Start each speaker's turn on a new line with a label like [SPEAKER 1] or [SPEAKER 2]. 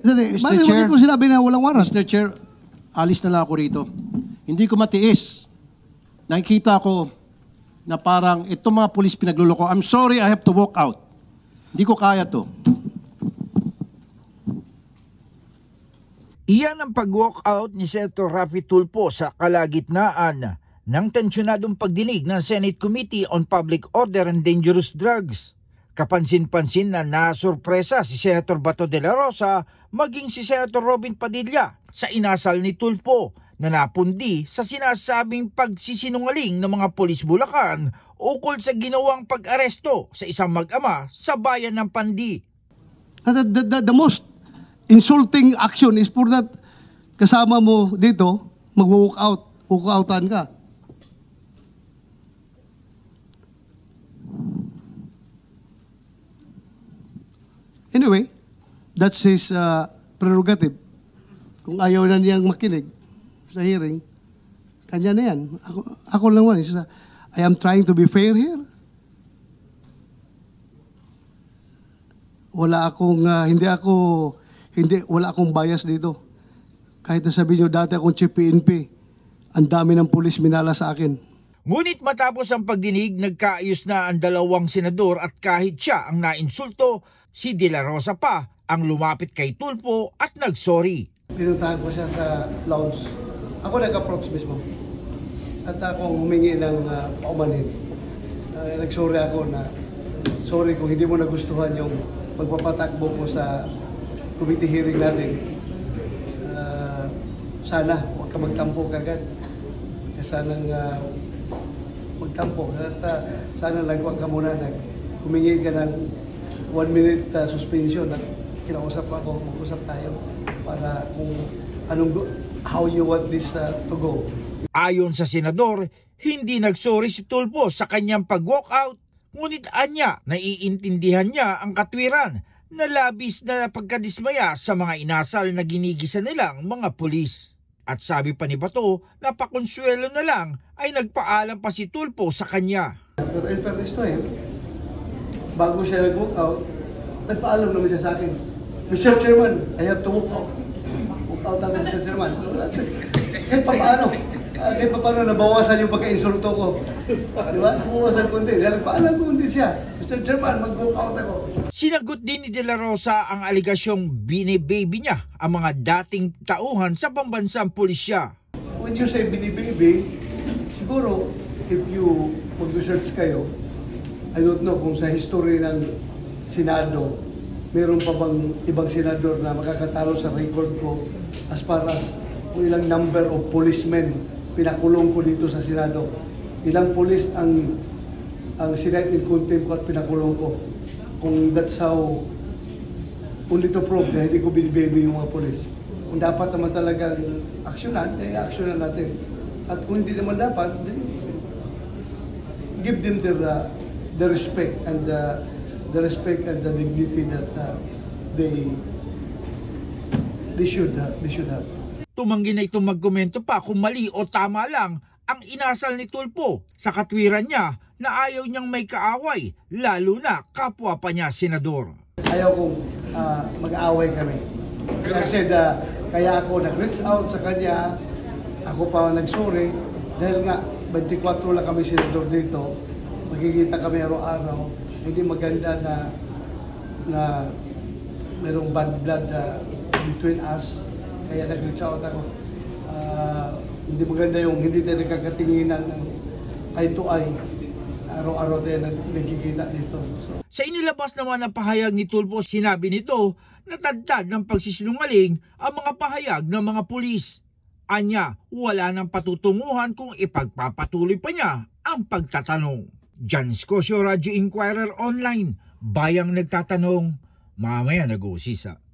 [SPEAKER 1] Mr. Chair,
[SPEAKER 2] bakit mo sinabi na walang warrant?
[SPEAKER 1] Mr. Chair, alis na lang ako rito. Hindi ko matiis. Nakikita ko na parang itong mga pulis pinagluloko. I'm sorry, I have to walk out. Hindi ko kaya to.
[SPEAKER 3] Iyan ang pag-walkout ni Senator Raffy Tulfo sa kalagitnaan ng tensyonadong pagdinig ng Senate Committee on Public Order and Dangerous Drugs. Kapansin-pansin na nasurpresa si Senator Bato de la Rosa maging si Senator Robin Padilla sa inasal ni Tulfo na napundi sa sinasabing pagsisinungaling ng mga pulis Bulacan ukol sa ginawang pag-aresto sa isang mag-ama sa bayan ng Pandi.
[SPEAKER 2] The most insulting action is for that kasama mo dito, mag-walk out, walk-outan ka. Anyway, that's his prerogative. Kung ayaw na niyang makinig sa hearing, kanya na yan. Ako lang man. I am trying to be fair here. Wala akong bias dito. Kahit na sabihin nyo dati akong chief PNP, ang dami ng pulis minala sa akin.
[SPEAKER 3] Ngunit matapos ang pagdinig, nagkaayos na ang dalawang senador at kahit siya ang nainsulto, si De La Rosa pa ang lumapit kay Tulfo at nagsorry.
[SPEAKER 2] Pinuntahan ko siya sa lounge. Ako nag-approach mismo. At ako humingi ng paumanin. Nagsorry ako na, sorry kung hindi mo nagustuhan yung pagpapatakbo ko sa committee hearing natin. Sana huwag ka magtampo kagad. Sanang magtampo. At sana nagwag ka muna, humingi ka ng 1 minute suspension at kinausap ako, mag-usap tayo para kung how you want this to go.
[SPEAKER 3] Ayon sa senador, hindi nagsorry si Tulfo sa kanyang pag-walkout, ngunit anya naiintindihan niya ang katwiran na labis na pagkadismaya sa mga inasal na ginigisa nilang mga pulis. At sabi pa ni Bato na pakonsuelo na lang ay nagpaalam pa si Tulfo sa kanya.
[SPEAKER 2] Pero in fairness to him, bago siya nag-walk out, nagpaalam naman siya sa akin. Mr. Chairman, I have to walk out. Walk out ako, Mr. Chairman. Kahit pa paano nabawasan yung pagka-insulto ko. Di ba? Nabawasan ko hindi. Nagpaalam ko hindi siya. Mr. Chairman, mag-walk out ako.
[SPEAKER 3] Sinagot din ni De La Rosa ang aligasyong binibaby niya ang mga dating tauhan sa pambansang pulisya.
[SPEAKER 2] When you say binibaby, siguro if you mag-research kayo, I don't know kung sa history ng Senado, meron pa bang ibang senador na makakatalo sa record ko as far as kung ilang number of policemen pinakulong ko dito sa Senado. Ilang police ang sinite in contempt ko at pinakulong ko. Kung that's how, only to prove na hindi ko binibaby yung mga police. Kung dapat naman talagang aksyonan, aksyonan natin. At kung hindi naman dapat, then give them the respect and the dignity that they should have.
[SPEAKER 3] Tumanggi na itong magkomento pa kung mali o tama lang ang inasal ni Tulfo sa katwiran niya na ayaw niyang may kaaway, lalo na kapwa pa niya senador.
[SPEAKER 2] Ayaw kong mag-aaway kami. Kasi kaya ako nag-reach out sa kanya, ako pa nag-sorry, dahil nga 24 lang kami senador dito, magkikita kami araw-araw, hindi maganda na mayroong bad blood between us, kaya nag-reach out ako. Hindi maganda yung hindi tayo nagkakatinginan ng eye to eye. Araw-araw tayo nagkikita dito.
[SPEAKER 3] Sa inilabas naman ng pahayag ni Tulfo, sinabi nito na tadtad ng pagsisinungaling ang mga pahayag ng mga pulis. Anya, wala nang patutunguhan kung ipagpapatuloy pa niya ang pagtatanong. Jan Scosio, Radio Inquirer Online, bayang nagtatanong, mamaya nag-uusisa.